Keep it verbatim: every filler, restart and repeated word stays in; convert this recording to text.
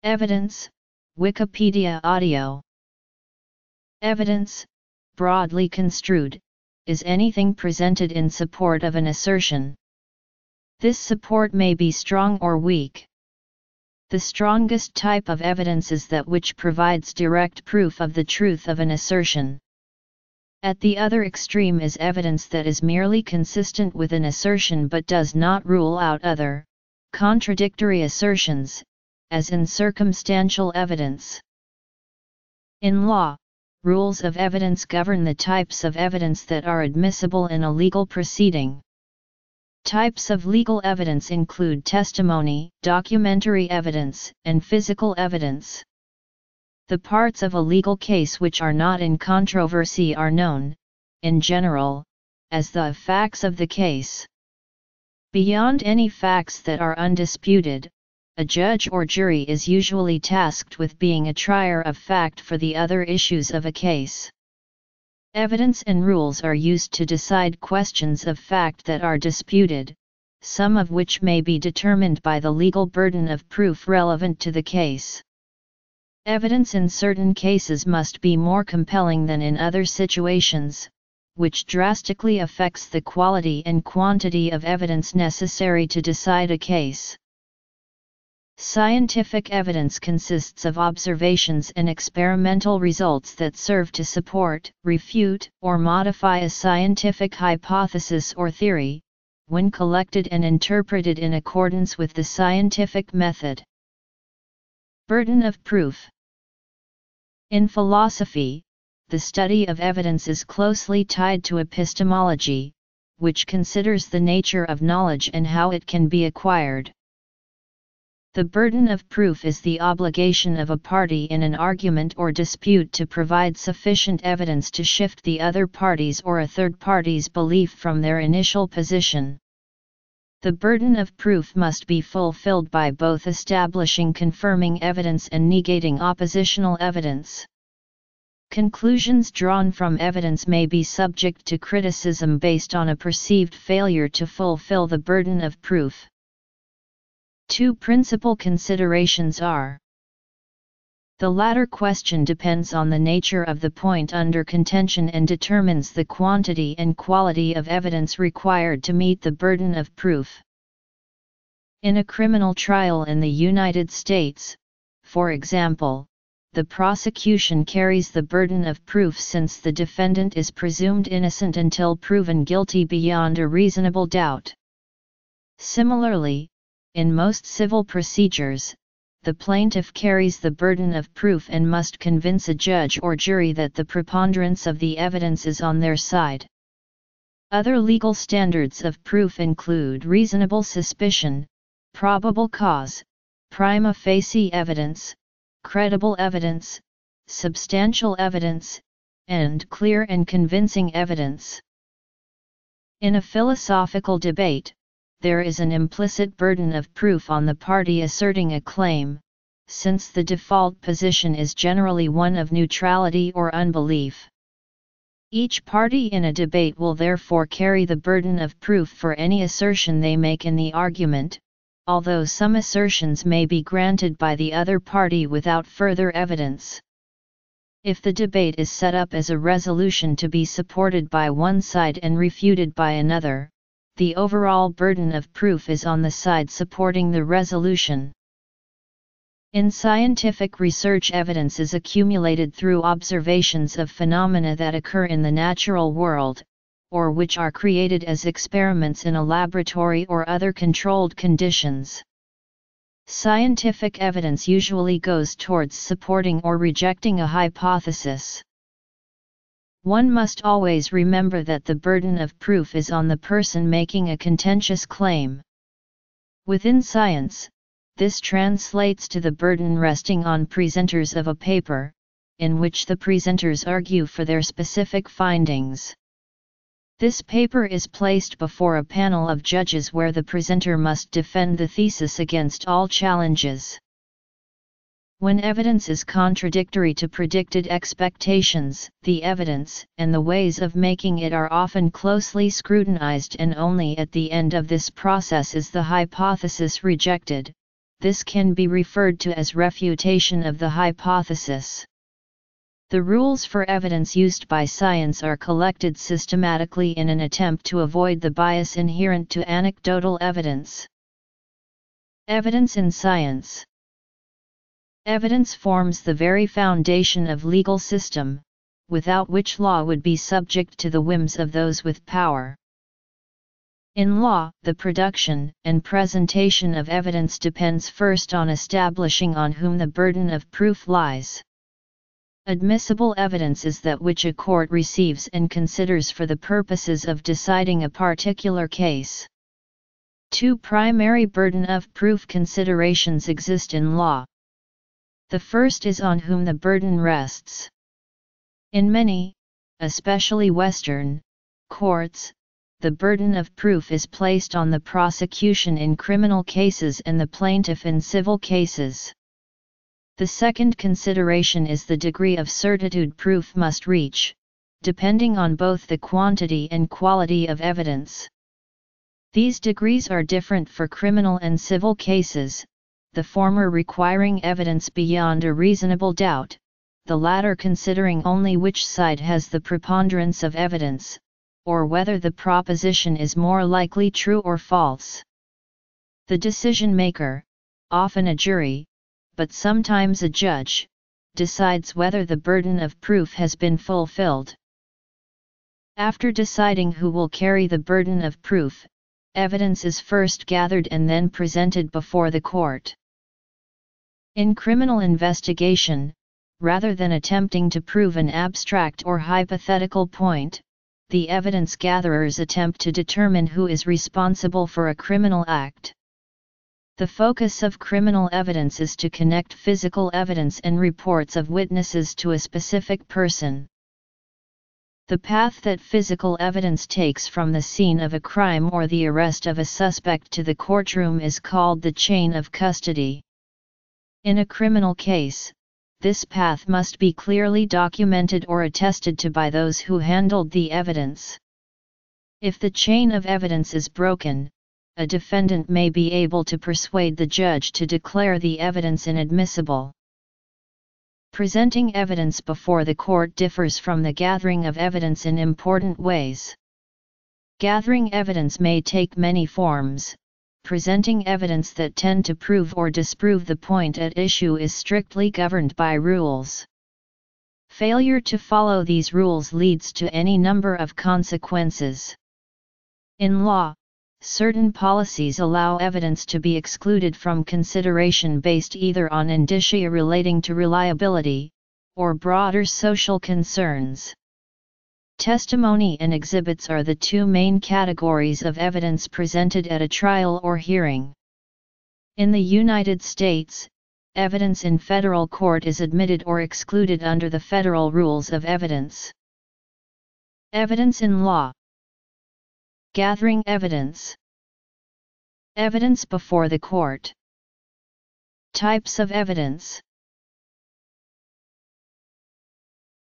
Evidence, Wikipedia audio. Evidence, broadly construed, is anything presented in support of an assertion. This support may be strong or weak. The strongest type of evidence is that which provides direct proof of the truth of an assertion. At the other extreme is evidence that is merely consistent with an assertion but does not rule out other, contradictory assertions, as in circumstantial evidence. In law, rules of evidence govern the types of evidence that are admissible in a legal proceeding. Types of legal evidence include testimony, documentary evidence, and physical evidence. The parts of a legal case which are not in controversy are known, in general, as the facts of the case. Beyond any facts that are undisputed, a judge or jury is usually tasked with being a trier of fact for the other issues of a case. Evidence and rules are used to decide questions of fact that are disputed, some of which may be determined by the legal burden of proof relevant to the case. Evidence in certain cases must be more compelling than in other situations, which drastically affects the quality and quantity of evidence necessary to decide a case. Scientific evidence consists of observations and experimental results that serve to support, refute, or modify a scientific hypothesis or theory, when collected and interpreted in accordance with the scientific method. Burden of proof. In philosophy, the study of evidence is closely tied to epistemology, which considers the nature of knowledge and how it can be acquired. The burden of proof is the obligation of a party in an argument or dispute to provide sufficient evidence to shift the other party's or a third party's belief from their initial position. The burden of proof must be fulfilled by both establishing confirming evidence and negating oppositional evidence. Conclusions drawn from evidence may be subject to criticism based on a perceived failure to fulfill the burden of proof. Two principal considerations are: the latter question depends on the nature of the point under contention and determines the quantity and quality of evidence required to meet the burden of proof. In a criminal trial in the United States, for example, the prosecution carries the burden of proof since the defendant is presumed innocent until proven guilty beyond a reasonable doubt. Similarly, in most civil procedures, the plaintiff carries the burden of proof and must convince a judge or jury that the preponderance of the evidence is on their side. Other legal standards of proof include reasonable suspicion, probable cause, prima facie evidence, credible evidence, substantial evidence, and clear and convincing evidence. In a philosophical debate, there is an implicit burden of proof on the party asserting a claim, since the default position is generally one of neutrality or unbelief. Each party in a debate will therefore carry the burden of proof for any assertion they make in the argument, although some assertions may be granted by the other party without further evidence. If the debate is set up as a resolution to be supported by one side and refuted by another, the overall burden of proof is on the side supporting the resolution. In scientific research, evidence is accumulated through observations of phenomena that occur in the natural world, or which are created as experiments in a laboratory or other controlled conditions. Scientific evidence usually goes towards supporting or rejecting a hypothesis. One must always remember that the burden of proof is on the person making a contentious claim. Within science, this translates to the burden resting on presenters of a paper, in which the presenters argue for their specific findings. This paper is placed before a panel of judges where the presenter must defend the thesis against all challenges. When evidence is contradictory to predicted expectations, the evidence and the ways of making it are often closely scrutinized, and only at the end of this process is the hypothesis rejected, this can be referred to as refutation of the hypothesis. The rules for evidence used by science are collected systematically in an attempt to avoid the bias inherent to anecdotal evidence. Evidence in science. Evidence forms the very foundation of legal system, without which law would be subject to the whims of those with power. In law, the production and presentation of evidence depends first on establishing on whom the burden of proof lies. Admissible evidence is that which a court receives and considers for the purposes of deciding a particular case. Two primary burden of proof considerations exist in law. The first is on whom the burden rests. In many, especially Western, courts, the burden of proof is placed on the prosecution in criminal cases and the plaintiff in civil cases. The second consideration is the degree of certitude proof must reach, depending on both the quantity and quality of evidence. These degrees are different for criminal and civil cases, the former requiring evidence beyond a reasonable doubt, the latter considering only which side has the preponderance of evidence, or whether the proposition is more likely true or false. The decision-maker, often a jury, but sometimes a judge, decides whether the burden of proof has been fulfilled. After deciding who will carry the burden of proof, evidence is first gathered and then presented before the court. In criminal investigation, rather than attempting to prove an abstract or hypothetical point, the evidence gatherers attempt to determine who is responsible for a criminal act. The focus of criminal evidence is to connect physical evidence and reports of witnesses to a specific person. The path that physical evidence takes from the scene of a crime or the arrest of a suspect to the courtroom is called the chain of custody. In a criminal case, this path must be clearly documented or attested to by those who handled the evidence. If the chain of evidence is broken, a defendant may be able to persuade the judge to declare the evidence inadmissible. Presenting evidence before the court differs from the gathering of evidence in important ways. Gathering evidence may take many forms. Presenting evidence that tend to prove or disprove the point at issue is strictly governed by rules. Failure to follow these rules leads to any number of consequences. In law, certain policies allow evidence to be excluded from consideration based either on indicia relating to reliability, or broader social concerns. Testimony and exhibits are the two main categories of evidence presented at a trial or hearing. In the United States, evidence in federal court is admitted or excluded under the federal rules of evidence. Evidence in law. Gathering evidence. Evidence before the court. Types of evidence.